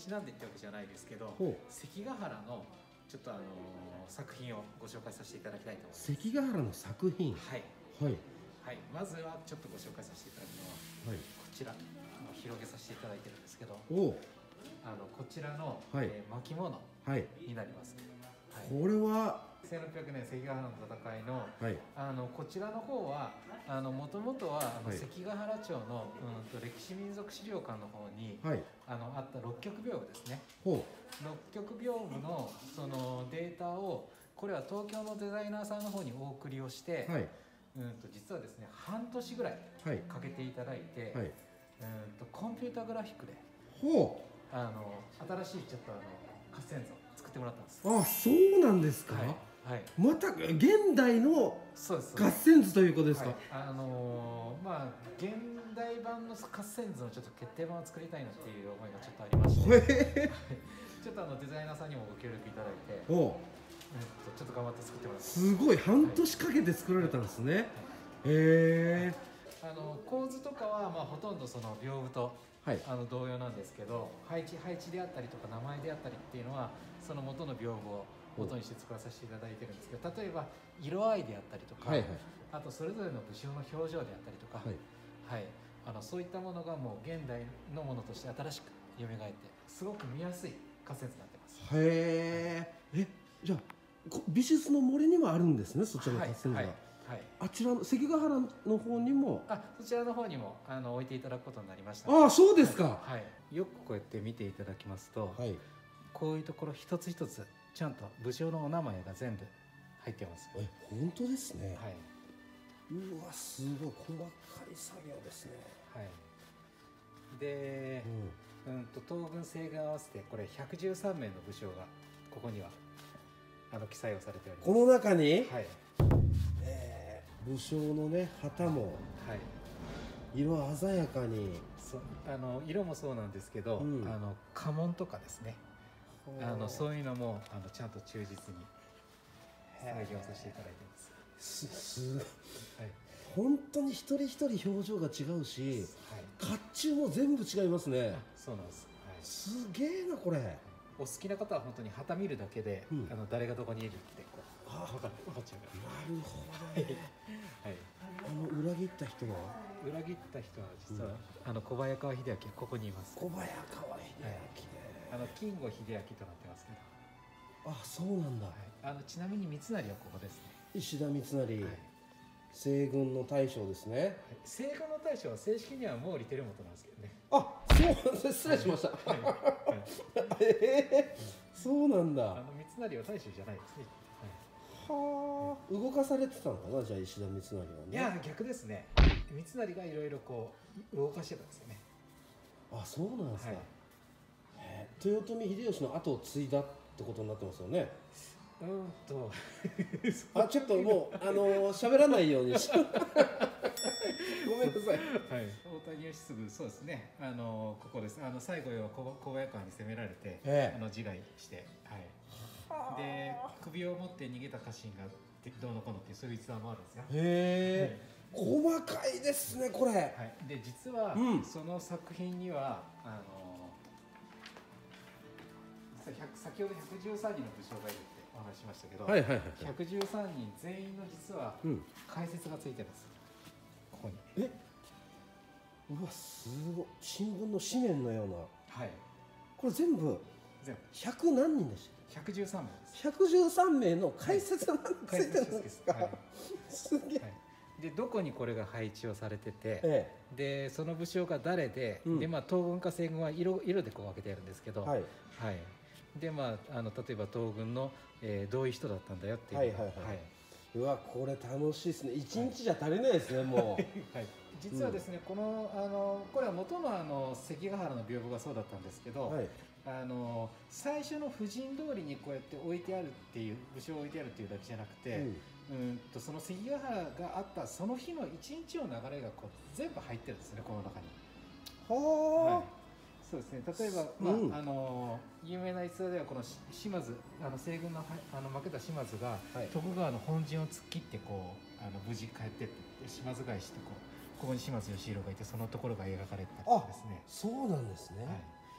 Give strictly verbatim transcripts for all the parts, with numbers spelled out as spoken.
ちなんでってわけじゃないですけど、関ヶ原のちょっとあのー、作品をご紹介させていただきたいと思います。 関ヶ原の作品、 はいはいはい、まずはちょっとご紹介させていただくのは、はい、こちら広げさせていただいてるんですけど、おあのこちらの、はいえー、巻物になります、はい、これはせんろっぴゃくねん関ヶ原の戦いの、はい、あのこちらの方はもともとはあの、はい、関ヶ原町の、うん、と歴史民族資料館の方に、はい、あのあった六曲屏風ですね。六曲屏風のそのデータをこれは東京のデザイナーさんの方にお送りをして、はい、うんと実はですね半年ぐらいかけていただいて、はい、うんとコンピュータグラフィックでほうあの新しいちょっとあの合戦図を作ってもらったんです。 あ、そうなんですか。はいはい、また現代の合戦図ということですか。はい、 あのー、まあ現代版の合戦図のちょっと決定版を作りたいなっていう思いがちょっとありまして、ちょっとあのデザイナーさんにもご協力いただいて、おちょっと頑張って作ってもらって。 すごい半年かけて作られたんですね。はい、へえ。 あの構図とかはまあほとんどその屏風と、はい、あの同様なんですけど、配置配置であったりとか名前であったりっていうのはその元の屏風を元にして作らさせていただいてるんですけど、例えば色合いであったりとか、はいはい、あとそれぞれの武将の表情であったりとか、はいはい、あのそういったものがもう現代のものとして新しく蘇ってすごく見やすい仮説になってます。 へえ。え、じゃあ美術の森にもあるんですね、そちらの仮説が。はいはいはい、あちらの関ヶ原の方にもあそちらの方にもあの置いていただくことになりました。 ああ、そうですか。 はいはい、よくこうやって見ていただきますと、はい、こういうところ一つ一つちゃんと武将のお名前が全部入ってます。 え、本当ですね。はい、うわ、すごい細かい作業ですね。 はい、で、うん、うんと東軍西軍合わせてこれひゃくじゅうさんめいの武将がここにはあの記載をされております。 この中に、はい、えー、武将のね旗も、はい、色鮮やかに。 そあの色もそうなんですけど、うん、あの家紋とかですね、あのそういうのもあのちゃんと忠実に再現させていただいてます。 すす、はい、本当に一人一人表情が違うし、はい、甲冑も全部違いますね。 そうなんです、 はい、すげえなこれ。 お好きな方は本当に旗見るだけで、うん、あの誰がどこにいるってこう分かっちゃう。 なるほどね。はい、あの裏切った人は裏切った人は実は、うん、あの小早川秀明ここにいます。 小早川秀明、はい、 あの金吾秀明となってますけど。あ、そうなんだ。はい、 あのちなみに三成はここですね。 石田三成、はい、西軍の大将ですね。はい、 西軍の大将は正式には毛利輝元なんですけどね。 あ、そう、失礼しました。はいはい、えー、そうなんだ。 あの三成は大将じゃないですね。 はあ、動かされてたのかな、じゃあ石田三成はね。 いや逆ですね。三成がいろいろこう動かしてたんですよね。 あ、そうなんですか。はい、えー、豊臣秀吉の後を継いだってことになってますよね。 うんとあ、ちょっともうあの喋らないようにしごめんなさい。 はい、大谷義次、そうですね。あのここです。あの最後は小早川に攻められて、ええ、あの自害して、はい。で首を持って逃げた家臣がどうのこうのっていうそういう逸話もあるんですよ。 へえ、はい、細かいですねこれ。はい、 で実は、うん、その作品にはあの先ほどひゃくじゅうさんにんの武将がいるってお話ししましたけど、はいはいはい、ひゃくじゅうさんにん全員の実は解説がついてるんです。ここに。 え、うわ、すごい。新聞の紙面のような。はい。これ全部ひゃく何人でした。 ひゃくじゅうさんめいです。 ひゃくじゅうさんめいの解説がついてるんですか。はい、 すげえ。はい、でどこにこれが配置をされてて、ええ、でその武将が誰で、うん、でまあ東軍か西軍は色色でこう分けてやるんですけど、はい、はい、でまああの例えば東軍の、えー、どういう人だったんだよっていう。はいはいはい。はい、 うわ、これ楽しいですね。一日じゃ足りないですね、はい、もう。 はい、実はですね、うん、このあのこれは元のあの関ヶ原の屏風がそうだったんですけど、はい、あの最初の婦人通りにこうやって置いてあるっていう武将を置いてあるっていうだけじゃなくて、うん、うんとその関ヶ原があったその日の一日の流れがこう全部入ってるんですね、この中に。はあ、はい、そうですね。例えば、まあ、うん、あの有名な逸話ではこの島津、あの西軍のあの負けた島津が、はい、徳川の本陣を突っ切ってこうあの無事帰ってって島津返しってこうここに島津義弘がいてそのところが描かれたりですね。 あ、そうなんですね。はい、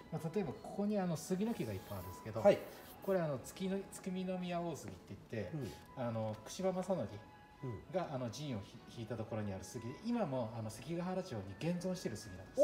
まあ、例えばここにあの杉の木がいっぱいあるんですけど、 はい、 これあの月の月見宮大杉って言って、うん、あの串場正則があの陣を引いたところにある杉で、今もあの関ヶ原町に現存している杉なんです。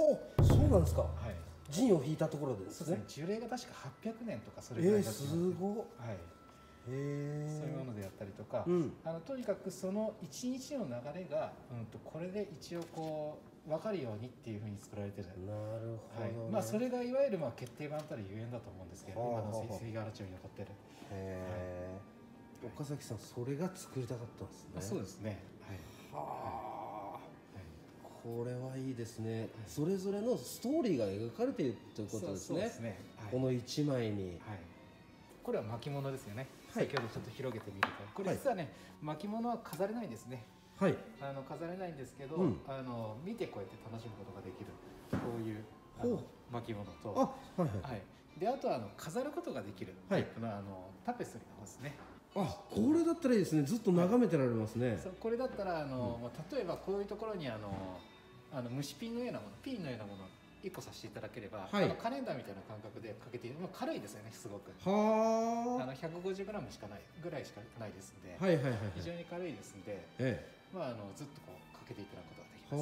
お、そうなんですか。はい、陣を引いたところでですね。 そうですね。樹齢が確かはっぴゃくねんとかそれぐらいだったんです。 えー、すごい。はい。 へそういうものでやったりとか、うん、あのとにかくその一日の流れが、うん、とこれで一応こう分かるようにっていうふうに作られてる。 なるほど、ね。はい、 まあそれがいわゆるまあ決定版たるゆえんだと思うんですけど、今の関ヶ原町に残ってる。へえ。はい、岡崎さん、それが作りたかったんですね。 そうですね。はい。 はあ。これはいいですね。それぞれのストーリーが描かれているということですね。そうですね。はい、この一枚に。はい。 これは巻物ですよね。はい、先ほどちょっと広げてみると、これ実はね、はい、巻物は飾れないんですね。はい。あの飾れないんですけど、うん、あの見てこうやって楽しむことができるこういう巻物と、あ、はいはい。はい。であとはあの飾ることができるタイプの、はい、あのタペストリーの方ですね。 あ、これだったらいいですね。ずっと眺めてられますね。はい、 そうこれだったらあの、うん、例えばこういうところにあのあの虫ピンのようなもの、ピンのようなものいっこさせていただければ、はい、あのカレンダーみたいな感覚でかけて、まあ、軽いですよね、すごく。はあ。あの ひゃくごじゅうグラム しかないぐらいしかないですんで、はいはいはいはい、非常に軽いですんで、ええ、まあ、あのずっとこうかけていただくことができます。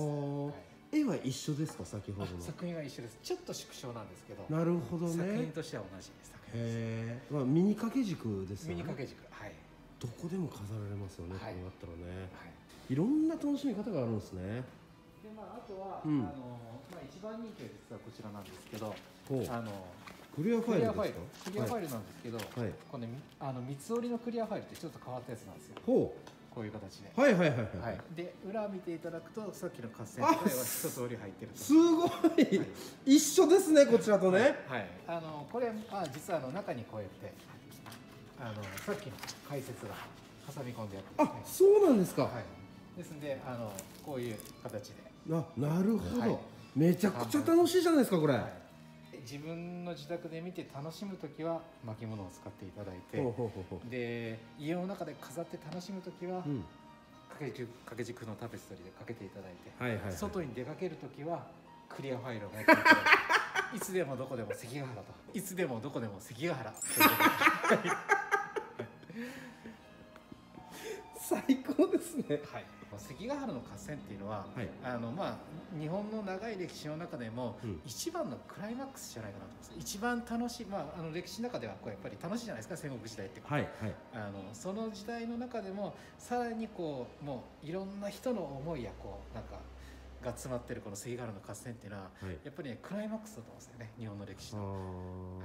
は、はい、絵は一緒ですか、先ほどの。 作品は一緒です。ちょっと縮小なんですけど。 なるほどね。 作品としては同じ作品です。 へえ、まあ、ミニ掛け軸ですよね。 ミニ掛け軸、はい。 どこでも飾られますよね、はい、こうなったらね、はい、いろんな楽しみ方があるんですね。 で、まあ、あとは、うん、あのまあ、一番人気は実はこちらなんですけど、あのクリアファイルですか？ クリアファイルなんですけど、はい、このあの三つ折りのクリアファイルってちょっと変わったやつなんですよ。ほう、こういう形で。はいはいはいはい。はい、で裏見ていただくとさっきの合戦とかは一通り入ってると。 すごい、はい、一緒ですね、こちらとね。 はい。はい、あのこれあ実はあの中にこうやってあのさっきの解説が挟み込んでやってますね。 あ、そうなんですか。はい。 ですんであのこういう形で。 あ、なるほど。はい、めちゃくちゃ楽しいじゃないですかこれ。はい、 自分の自宅で見て楽しむときは巻物を使っていただいて、で家の中で飾って楽しむときは、うん、掛け軸掛け軸のタペストリーでかけていただいて、はいはいはい、外に出かけるときはクリアファイルを持っていただいていつでもどこでも関ヶ原と、いつでもどこでも関ヶ原最高ですね。 はい。関ヶ原の合戦っていうのは、はい、あのまあ日本の長い歴史の中でも、うん、一番のクライマックスじゃないかなと思います。一番楽しい、まああの歴史の中ではこうやっぱり楽しいじゃないですか、戦国時代って。はいはい。あのその時代の中でもさらにこうもういろんな人の思いやこうなんかが詰まってるこの関ヶ原の合戦っていうのは、はい、やっぱりねクライマックスだと思うんですよね、日本の歴史の。 はい。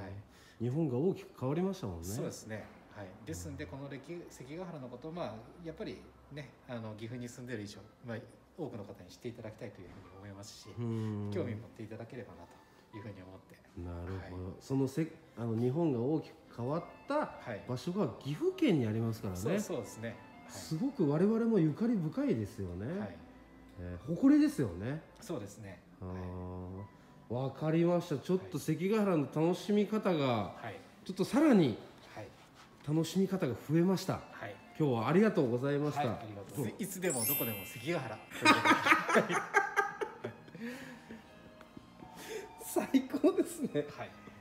日本が大きく変わりましたもんね。 そうですね。はい。ですんでこの歴関ヶ原のことをまあやっぱりね、あの岐阜に住んでる以上、まあ、多くの方に知っていただきたいというふうに思いますし、興味持っていただければなというふうに思って。 なるほど。はい、そのせあの日本が大きく変わった場所が岐阜県にありますからね。 そうそうですね。はい、 すごく我々もゆかり深いですよね。はい、えー、誇りですよね。 そうですね。 あ、はい、分かりました。ちょっと関ヶ原の楽しみ方が、はい、ちょっとさらに楽しみ方が増えました。はい、今日はありがとうございました。はい、ありがとう。いつでもどこでも関ヶ原。 最高ですね。はい。